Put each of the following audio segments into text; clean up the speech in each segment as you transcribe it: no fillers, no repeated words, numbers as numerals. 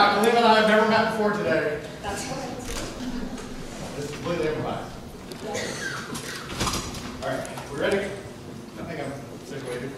Now, Khalima and I have never met before today. That's right. This is completely improvised. All right, we ready? I think I'm situated.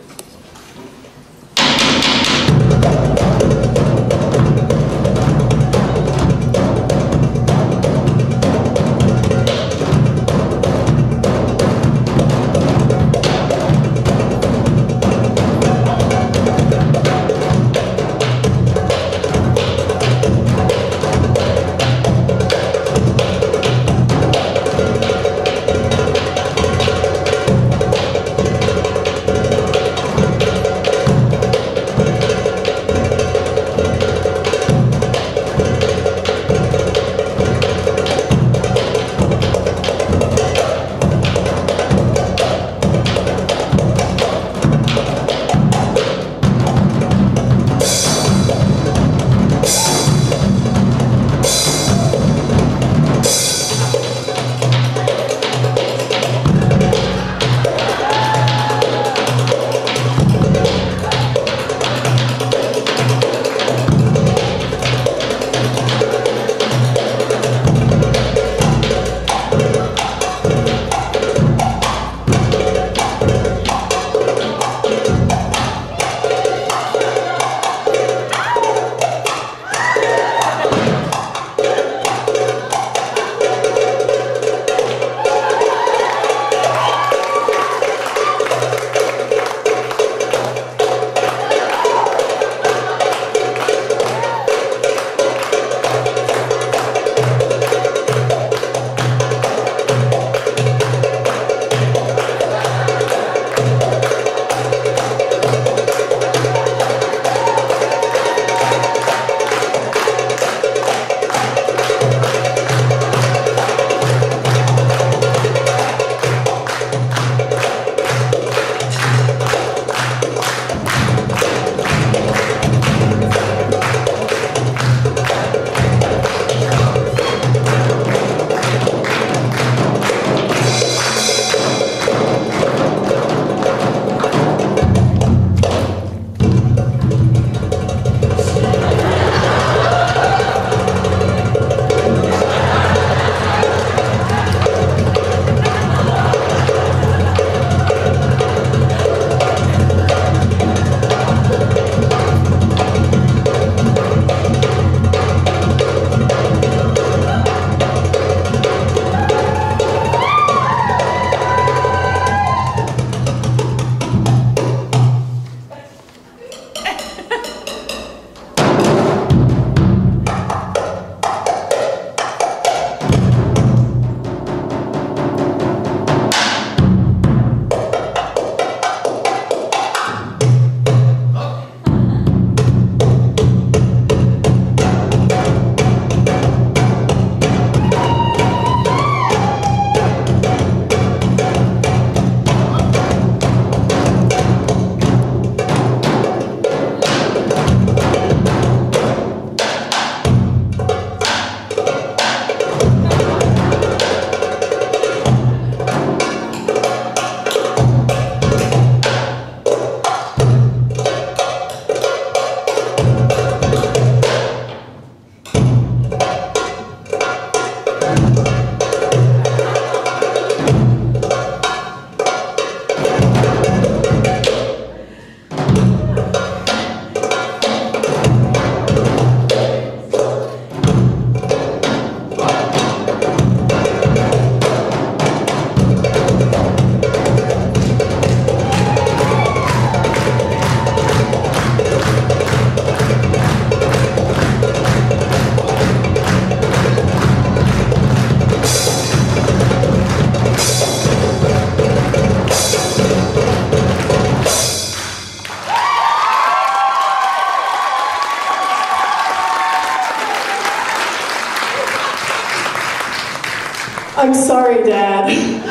I'm sorry, Dad.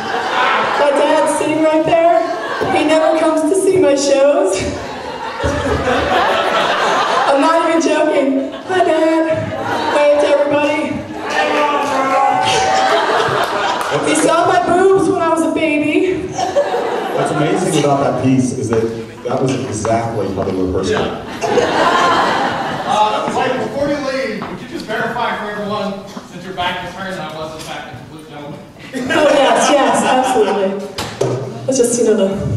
My dad's sitting right there. He never comes to see my shows. I'm not even joking. Hi, Dad. Wave to everybody. He saw my boobs when I was a baby. What's amazing about that piece is that that was exactly how they rehearsed it. Mike, before you leave, your back was turned, I was in fact a complete gentleman. Oh yes, yes, absolutely. Let's just, you know, the